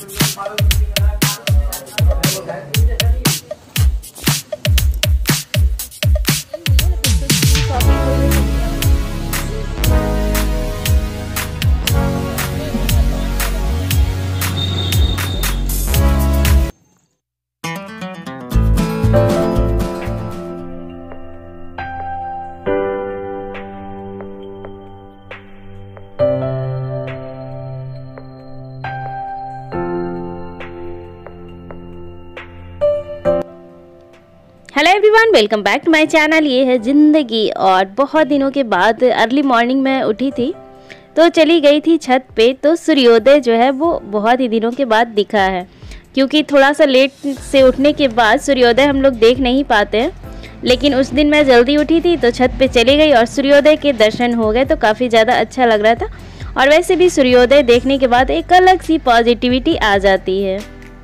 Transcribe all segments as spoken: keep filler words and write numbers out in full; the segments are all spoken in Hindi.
Hello everyone, welcome back to my channel. ये है ज़िंदगी। और बहुत दिनों के बाद अर्ली मॉर्निंग में उठी थी तो चली गई थी छत पे। तो सूर्योदय जो है वो बहुत ही दिनों के बाद दिखा है, क्योंकि थोड़ा सा लेट से उठने के बाद सूर्योदय हम लोग देख नहीं पाते हैं। लेकिन उस दिन मैं जल्दी उठी थी तो छत पे चली गई और सूर्योदय के दर्शन हो गए, तो काफ़ी ज़्यादा अच्छा लग रहा था। और वैसे भी सूर्योदय देखने के बाद एक अलग सी पॉजिटिविटी आ जाती है।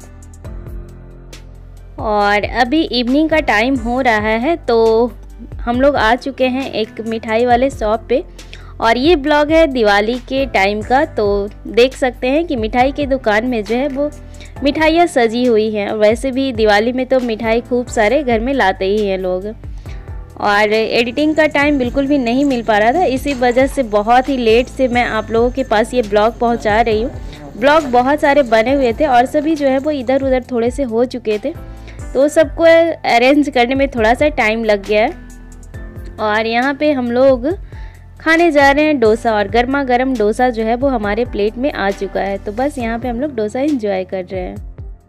और अभी इवनिंग का टाइम हो रहा है तो हम लोग आ चुके हैं एक मिठाई वाले शॉप पे। और ये ब्लॉग है दिवाली के टाइम का, तो देख सकते हैं कि मिठाई की दुकान में जो है वो मिठाइयाँ सजी हुई हैं। और वैसे भी दिवाली में तो मिठाई खूब सारे घर में लाते ही हैं लोग। और एडिटिंग का टाइम बिल्कुल भी नहीं मिल पा रहा था, इसी वजह से बहुत ही लेट से मैं आप लोगों के पास ये ब्लॉग पहुँचा रही हूँ। ब्लॉग बहुत सारे बने हुए थे और सभी जो है वो इधर उधर थोड़े से हो चुके थे, तो सबको अरेंज करने में थोड़ा सा टाइम लग गया है। और यहाँ पे हम लोग खाने जा रहे हैं डोसा, और गर्मा गर्म डोसा जो है वो हमारे प्लेट में आ चुका है। तो बस यहाँ पे हम लोग डोसा एंजॉय कर रहे हैं।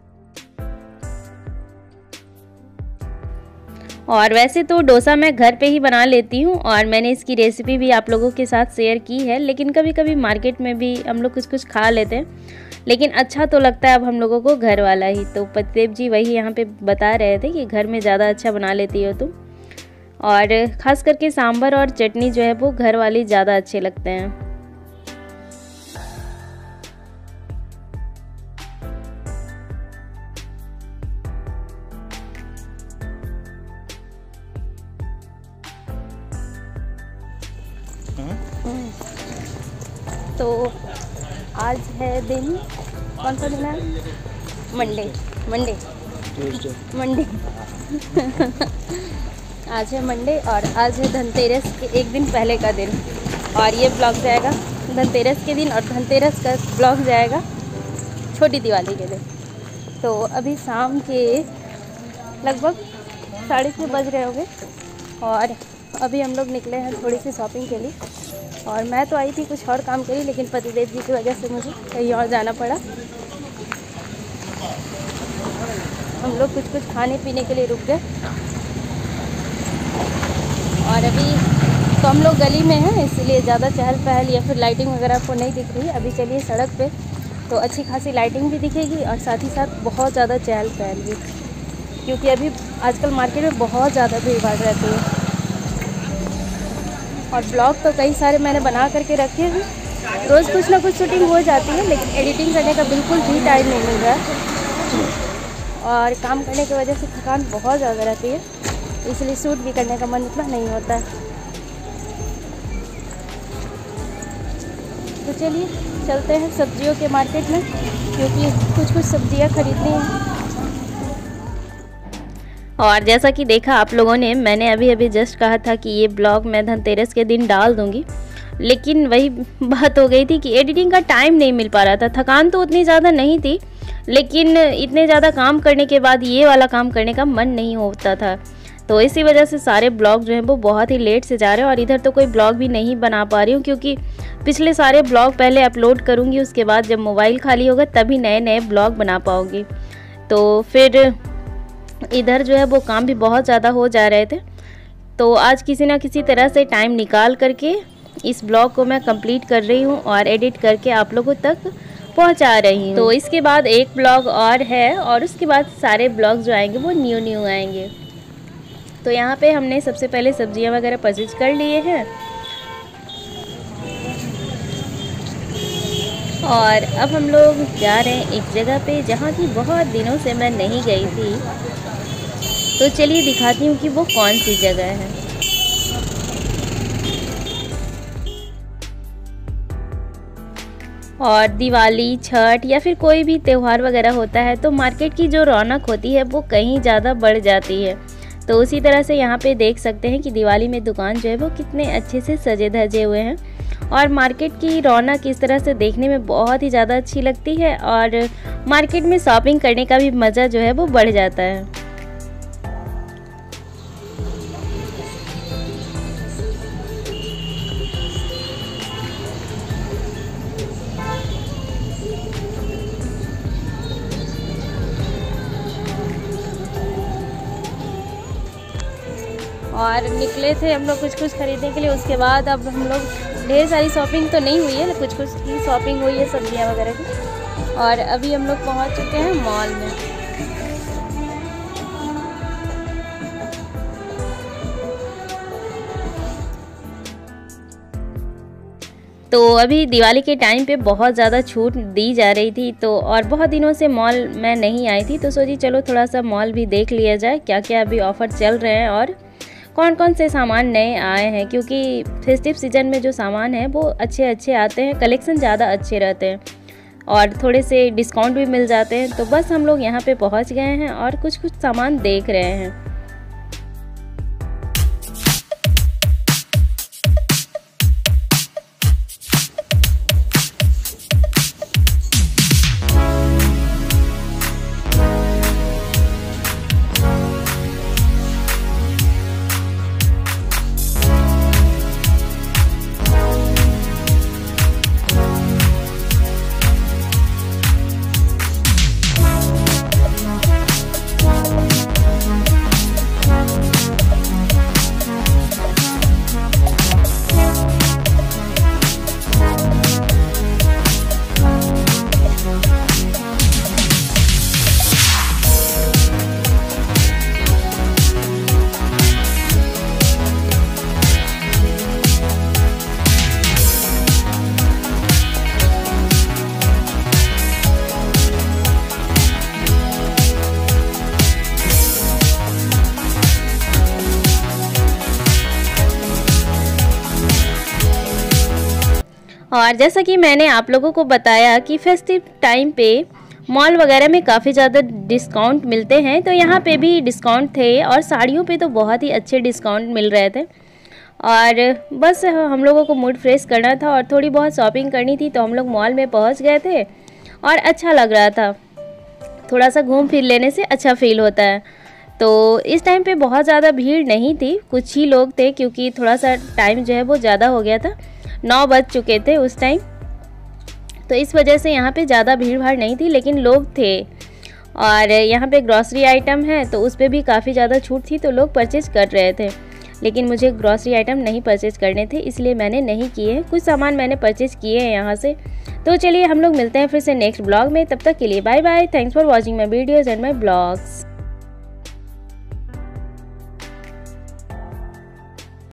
और वैसे तो डोसा मैं घर पे ही बना लेती हूँ और मैंने इसकी रेसिपी भी आप लोगों के साथ शेयर की है। लेकिन कभी कभी मार्केट में भी हम लोग कुछ कुछ खा लेते हैं, लेकिन अच्छा तो लगता है अब हम लोगों को घर वाला ही। तो पतिदेव जी वही यहाँ पे बता रहे थे कि घर में ज़्यादा अच्छा बना लेती हो तुम। और ख़ास करके सांभर और चटनी जो है वो घर वाली ज़्यादा अच्छे लगते हैं। तो आज है दिन, कौन सा दिन है? मंडे मंडे मंडे आज है मंडे और आज है धनतेरस के एक दिन पहले का दिन। और ये ब्लॉग जाएगा धनतेरस के दिन और धनतेरस का ब्लॉग जाएगा छोटी दिवाली के दिन। तो अभी शाम के लगभग साढ़े छः बज रहे होंगे और अभी हम लोग निकले हैं थोड़ी सी शॉपिंग के लिए। और मैं तो आई थी कुछ और काम के लिए, लेकिन पतिदेव जी की वजह से मुझे कहीं और जाना पड़ा। हम लोग कुछ कुछ खाने पीने के लिए रुक गए। और अभी तो हम लोग गली में हैं, इसलिए ज़्यादा चहल पहल या फिर लाइटिंग वगैरह आपको नहीं दिख रही है। अभी चलिए सड़क पे, तो अच्छी खासी लाइटिंग भी दिखेगी और साथ ही साथ बहुत ज़्यादा चहल पहल भी, क्योंकि अभी आजकल मार्केट में बहुत ज़्यादा भीड़ भाड़ रहती है। और ब्लॉग तो कई सारे मैंने बना करके रखे हैं, रोज़ कुछ ना कुछ शूटिंग हो जाती है, लेकिन एडिटिंग करने का बिल्कुल भी टाइम नहीं मिल रहा है। और काम करने की वजह से थकान बहुत ज़्यादा रहती है, इसलिए शूट भी करने का मन इतना नहीं होता है। तो चलिए चलते हैं सब्जियों के मार्केट में, क्योंकि कुछ कुछ सब्जियां खरीदनी हैं। और जैसा कि देखा आप लोगों ने, मैंने अभी अभी जस्ट कहा था कि ये ब्लॉग मैं धनतेरस के दिन डाल दूंगी, लेकिन वही बात हो गई थी कि एडिटिंग का टाइम नहीं मिल पा रहा था। थकान तो उतनी ज़्यादा नहीं थी, लेकिन इतने ज़्यादा काम करने के बाद ये वाला काम करने का मन नहीं होता था। तो इसी वजह से सारे ब्लॉग जो हैं वो बहुत ही लेट से जा रहे हैं। और इधर तो कोई ब्लॉग भी नहीं बना पा रही हूँ, क्योंकि पिछले सारे ब्लॉग पहले अपलोड करूँगी, उसके बाद जब मोबाइल खाली होगा तभी नए नए ब्लॉग बना पाऊँगी। तो फिर इधर जो है वो काम भी बहुत ज़्यादा हो जा रहे थे। तो आज किसी ना किसी तरह से टाइम निकाल करके इस ब्लॉग को मैं कंप्लीट कर रही हूँ और एडिट करके आप लोगों तक पहुँचा रही हूँ। तो इसके बाद एक ब्लॉग और है और उसके बाद सारे ब्लॉग जो आएंगे वो न्यू न्यू आएंगे। तो यहाँ पे हमने सबसे पहले सब्जियाँ वगैरह परचेज कर लिए हैं और अब हम लोग जा रहे हैं एक जगह पे जहाँ की बहुत दिनों से मैं नहीं गई थी। तो चलिए दिखाती हूँ कि वो कौन सी जगह है। और दिवाली, छठ या फिर कोई भी त्यौहार वगैरह होता है तो मार्केट की जो रौनक होती है वो कहीं ज़्यादा बढ़ जाती है। तो उसी तरह से यहाँ पे देख सकते हैं कि दिवाली में दुकान जो है वो कितने अच्छे से सजे धजे हुए हैं और मार्केट की रौनक इस तरह से देखने में बहुत ही ज़्यादा अच्छी लगती है और मार्केट में शॉपिंग करने का भी मज़ा जो है वो बढ़ जाता है। और निकले थे हम लोग कुछ कुछ खरीदने के लिए। उसके बाद अब हम लोग ढेर सारी शॉपिंग तो नहीं हुई है, कुछ कुछ की शॉपिंग हुई है सब्जियां वगैरह की। और अभी हम लोग पहुंच चुके हैं मॉल में। तो अभी दिवाली के टाइम पे बहुत ज़्यादा छूट दी जा रही थी, तो और बहुत दिनों से मॉल में नहीं आई थी तो सोची चलो थोड़ा सा मॉल भी देख लिया जाए क्या क्या अभी ऑफ़र चल रहे हैं और कौन कौन से सामान नए आए हैं, क्योंकि फेस्टिव सीज़न में जो सामान है वो अच्छे अच्छे आते हैं, कलेक्शन ज़्यादा अच्छे रहते हैं और थोड़े से डिस्काउंट भी मिल जाते हैं। तो बस हम लोग यहाँ पे पहुँच गए हैं और कुछ कुछ सामान देख रहे हैं। और जैसा कि मैंने आप लोगों को बताया कि फेस्टिव टाइम पे मॉल वगैरह में काफ़ी ज़्यादा डिस्काउंट मिलते हैं, तो यहाँ पे भी डिस्काउंट थे और साड़ियों पे तो बहुत ही अच्छे डिस्काउंट मिल रहे थे। और बस हम लोगों को मूड फ्रेश करना था और थोड़ी बहुत शॉपिंग करनी थी, तो हम लोग मॉल में पहुँच गए थे और अच्छा लग रहा था। थोड़ा सा घूम फिर लेने से अच्छा फील होता है। तो इस टाइम पे बहुत ज़्यादा भीड़ नहीं थी, कुछ ही लोग थे क्योंकि थोड़ा सा टाइम जो है वो ज़्यादा हो गया था, नौ बज चुके थे उस टाइम, तो इस वजह से यहाँ पे ज़्यादा भीड़ भाड़ नहीं थी, लेकिन लोग थे। और यहाँ पे ग्रॉसरी आइटम है तो उस पर भी काफ़ी ज़्यादा छूट थी, तो लोग परचेज़ कर रहे थे, लेकिन मुझे ग्रॉसरी आइटम नहीं परचेज़ करने थे इसलिए मैंने नहीं किए हैं। कुछ सामान मैंने परचेज़ किए हैं यहाँ से। तो चलिए हम लोग मिलते हैं फिर से नेक्स्ट ब्लॉग में, तब तक के लिए bye bye. Thanks for watching my videos and my blogs.